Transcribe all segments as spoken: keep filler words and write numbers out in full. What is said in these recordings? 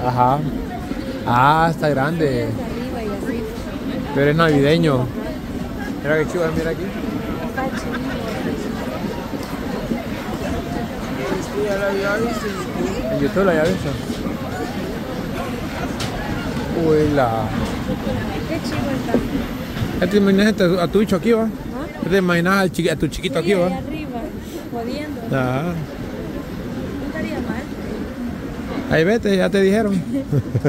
Ajá. Ah, está grande. Arriba y así. Pero es navideño. Mira qué chido, mira aquí. Está chido. En YouTube la había visto. Uy, la. Qué chido está. ¿Ya te imaginas a tu, a tu bicho aquí, va? ¿Ah? ¿Ya te imaginas al chiqui- a tu chiquito Sí, aquí, va? ahí arriba, jodiendo. Ah. No estaría mal. Ahí vete, ya te dijeron. Pero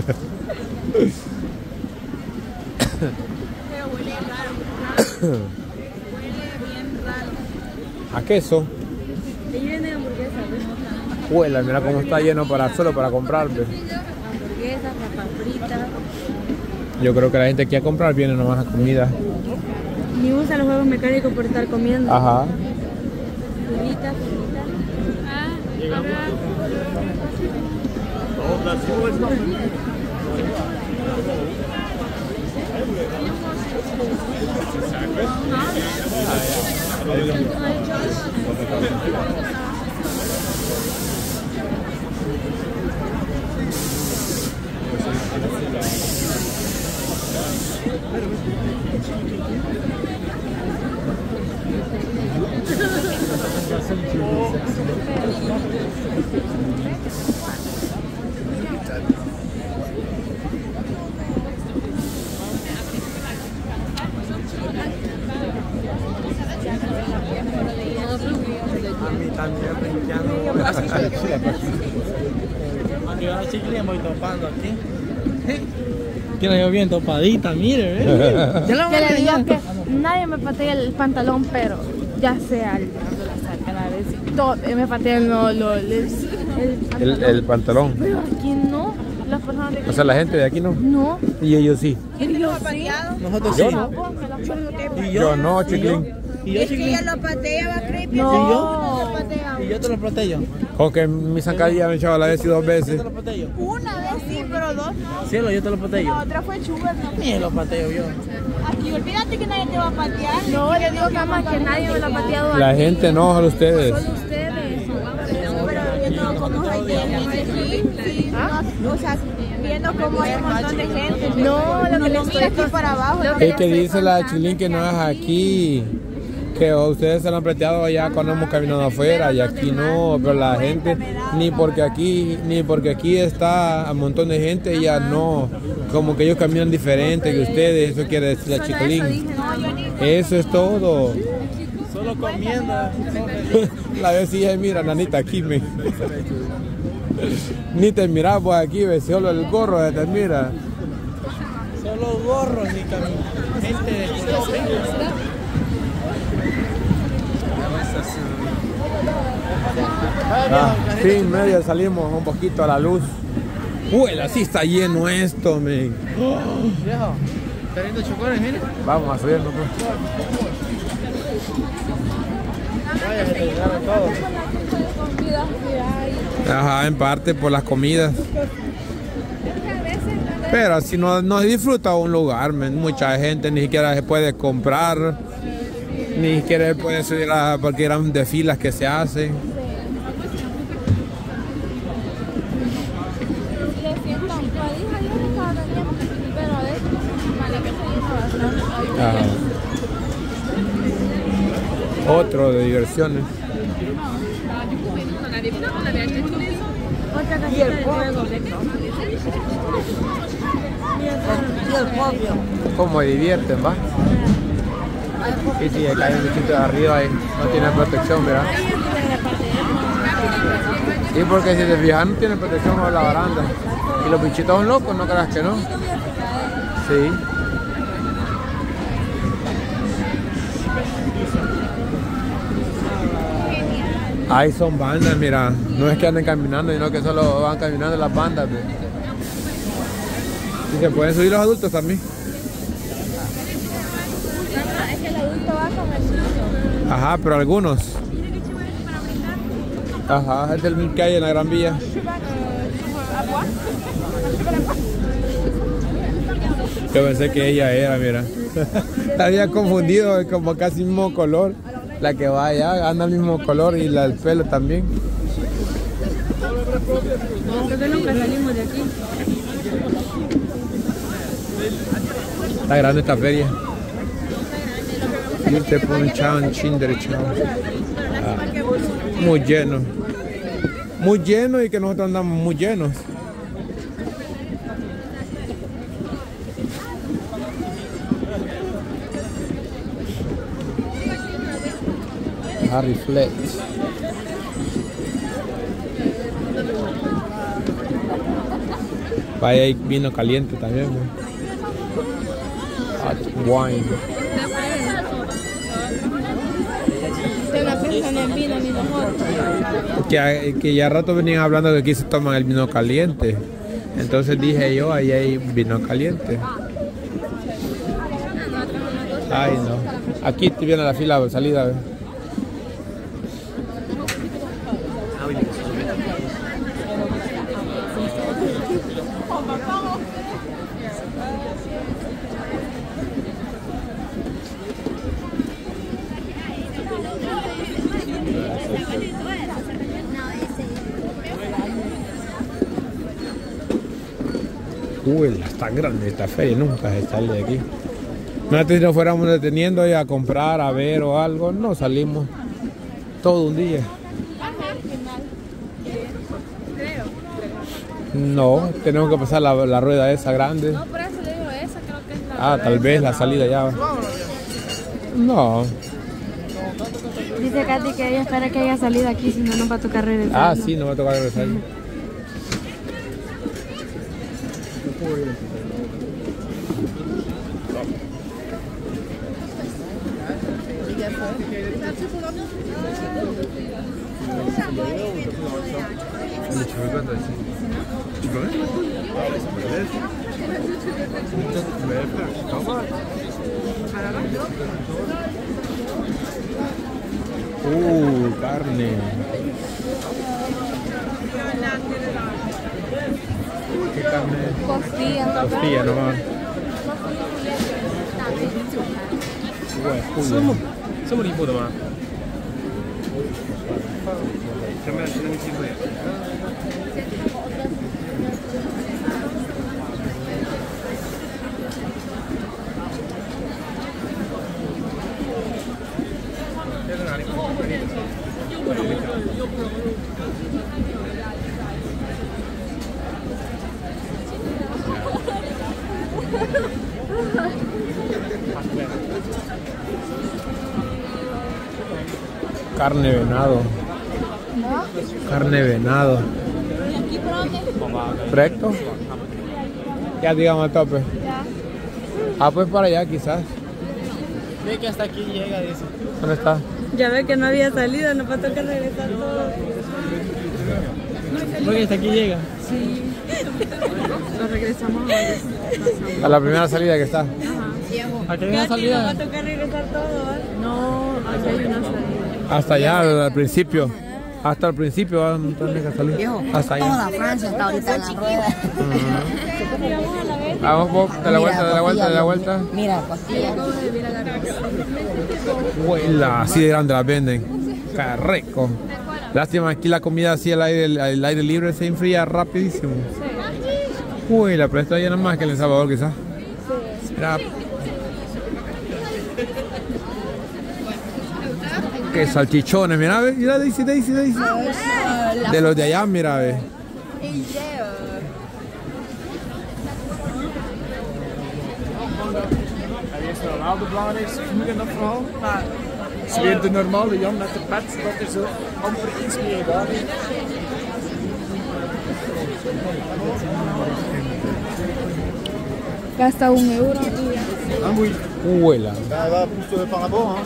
huele raro. Huele bien raro. ¿A queso? Ahí viene hamburguesa, ¿ves? Huela, mira cómo está lleno para solo para comprar. ¿Ves? Hamburguesa, papas fritas. Yo creo que la gente que a comprar viene nomás a comida. Ni usa los juegos mecánicos por estar comiendo. Ajá. Fritas, fritas. Ah, A mí también, ya no. Aquí va la chicle y voy topando aquí. Que la llevo bien topadita, mire, ¿eh? Ya la Que le digo voy que nadie me patea el pantalón, pero ya sea el la vez todo, me patean lo, lo, el, el, El, el pantalón. Pero aquí no. Las personas de aquí. O sea, la gente de aquí no. No. Y ellos sí. ¿Y yo sí? Nosotros sí. Yo no. ¿Y Yo no, chiquilín. ¿Y yo, chiquilín? Ella lo patea, va creepy. No. ¿Y yo? Lo patea. ¿Y yo te lo protejo? Con que mi zancadilla me echaba la vez y dos ¿Yo veces. te lo protejo? Una vez sí, pero dos no. Cielo, yo te lo protejo. La otra fue Sugar, ¿no? Ni lo pateo yo. Aquí, olvídate que nadie te va a patear. No, yo digo que más que nadie me lo ha pateado. La aquí. gente no, solo ustedes. Solo ustedes. Pero yo no conozco a gente aquí. Sí, no, o sea, viendo cómo hay un montón de gente. No, lo que le no estoy mira aquí para abajo. lo ¿no? Es que dice la Chilín que no es aquí. Que ustedes se lo han preteado allá cuando hemos caminado afuera y aquí no, pero la gente, ni porque aquí, ni porque aquí está un montón de gente, ya no, como que ellos caminan diferente que ustedes, eso quiere decir la Chiquilín. Eso es todo. Solo comiendo. La vez sí, mira, nanita, aquí me. Ni te miras pues aquí, ves, solo el gorro de te mira. Solo gorros y caminos. Gente desconocida. Ah, sí, medio salimos un poquito a la luz. Uy, así está lleno esto, men. Viejo, está viendo chocolate, mire. Vamos a subirnos, pues. Vaya, se te llegaron todos. Ajá, en parte por las comidas. Pero así no, no se disfruta un lugar, men. Mucha gente ni siquiera se puede comprar, ni siquiera se puede subir a, porque eran de filas que se hacen. Ajá. Otro de diversiones. Otra casita de juego. ¿Cómo divierten, va? Sí, sí, acá hay un bichito de arriba y no tiene protección, ¿verdad? Sí, porque si te fijas no tiene protección por la baranda. Y los bichitos son locos, no creas que no. Sí. Ahí son bandas, mira. No es que anden caminando, sino que solo van caminando las bandas. ¿Ve? Y se pueden subir los adultos también. Es que el adulto va con el niño. Ajá, pero algunos. Ajá, es el que hay en la Gran Vía. Yo pensé que ella era, mira. Había confundido, como casi el mismo color. La que va allá anda el mismo color y la, el pelo también. Creo que nunca salimos de aquí. Está grande esta feria. Y usted ponchado en chin derechado. Ah, muy lleno. Muy lleno y que nosotros andamos muy llenos. Harry Flex. Vaya, hay vino caliente también. ¿No? Hot wine. Usted no piensa en el vino ni nosotros. Que, que ya rato venían hablando que aquí se toman el vino caliente. Entonces dije yo, ahí hay vino caliente. Ay, no. Aquí te viene la fila de salida. ¿Ves? Uy, está grande esta feria, nunca se sale de aquí. Imagínate si nos fuéramos deteniendo y a comprar, a ver o algo, no salimos todo un día. No, tenemos que pasar la, la rueda esa grande. No, por eso le digo esa, creo que es la... Ah, tal vez la salida ya. No. Dice Katy que ella espera que haya salido aquí, si no, no va a tocar regresar. Ah, sí, no va a tocar regresar. Uh, carne. ¿Qué carne? Costilla. Costilla nomás. Carne venado. Carne venado. ¿Recto? Ya digamos a tope. Ah, pues para allá quizás. Ve que hasta aquí llega, dice. ¿Dónde está? Ya ve que no había salido, nos va a tocar regresar todo. Ve que hasta aquí llega. Sí. Nos regresamos a A la primera salida que está. Aquí hay una salida. Nos va a tocar regresar todo, ¿eh? No, aquí hay una salida. Hasta allá, al principio. Hasta el principio vamos a tener que salir. Hasta allá. Toda Francia está ahorita en la rueda. Vamos, Bob, de la vuelta, de la vuelta, de la vuelta. Mira, costilla. Huela, así de grande las venden. Carreco. Lástima, aquí la comida así al aire, al aire libre se enfría rapidísimo. Huela, pero esto ya no es más que en El Salvador quizás. Mira. Que salchichones, mira, ve, mira, Daisy, Daisy, Daisy. De los de allá, mira, ve. Hij is normaal de belangrijkste voer in dat verhaal. Maar ze weer de normale Jan met de pet, dat er zo amper iets meer daar is. Gasta un euro. Ah, muy. Huela. Ja, wel poesten van de boom, hè.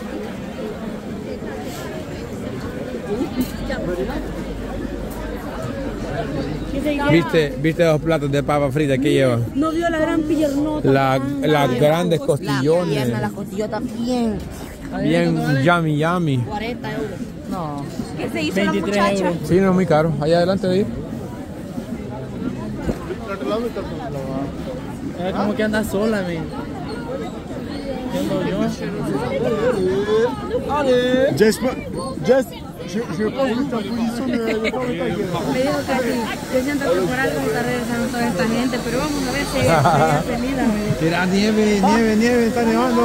¿Viste, ¿Viste los platos de papa frita que llevan? No vio la gran piernota. La, las grandes La costillones. pierna, la costillota bien. Bien yummy, yummy. cuarenta euros. No. ¿Qué se hizo la veintitrés muchacha? euros. Sí, no es muy caro. Allá adelante de ir. Es como que anda sola, men. ¿Qué ando yo? Just, just, Je n'ai pas vu ta position de, de corps de ta gueule. Me dijo que sí, yo siento que por algo está regresando toda esta gente, pero vamos a ver si ella está feliz. Mira, nieve, nieve, nieve, está nevando.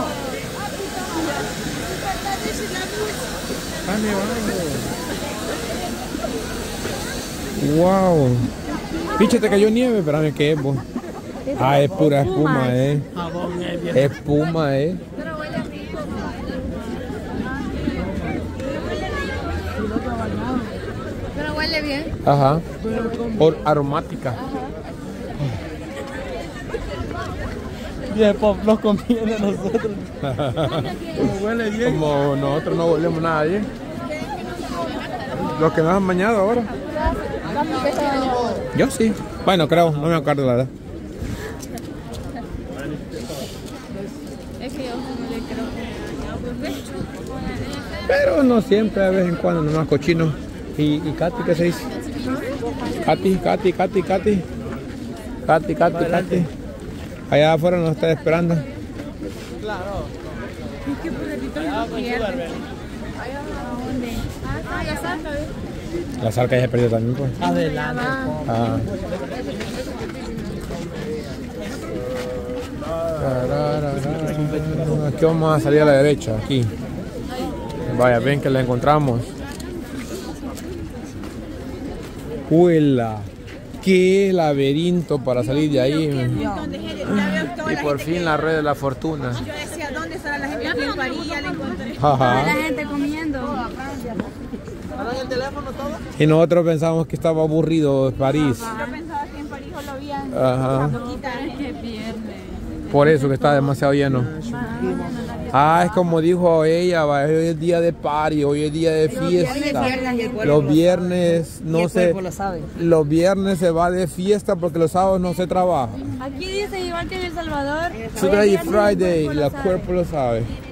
Está nevando. Wow. Piche, te cayó nieve, espérame, ¿qué es vos? Ah, es pura espuma, eh. Espuma, eh. Pero huele bien. Ajá. Or aromática. Y el pop nos conviene a nosotros. Como huele bien. Como nosotros no olemos nada bien. Los que nos han bañado ahora. Yo sí. Bueno, creo, no me acuerdo la verdad. Es que yo no le creo. Pero no siempre, de vez en cuando, nomás cochino. ¿Y, y Katy qué se dice? Katy, Katy, Katy, Katy. Katy, Katy, Katy. Allá afuera nos está esperando. Claro. Es que por ratito no pierde. ¿A dónde? Ah, ya saca. La zarca ya se perdió también, pues. Adelante. Ah. Aquí vamos a salir a la derecha, aquí. Vaya, ven que la encontramos. ¡Huela! ¡Qué laberinto para salir de ahí! Y por fin la red de la fortuna. Yo decía, ¿dónde estará la gente aquí en París? Ya la encontré. Ajá. La gente comiendo. el teléfono todo? Y nosotros pensamos que estaba aburrido París. Yo pensaba que en París solo había Ajá. poquita gente. Por eso que está demasiado lleno. Ah, es como dijo ella, va, hoy es día de party, hoy es día de fiesta. Los viernes no se, los viernes se va de fiesta porque los sábados no se trabaja. Aquí dice igual que en El Salvador. Today is Friday, el cuerpo lo sabe.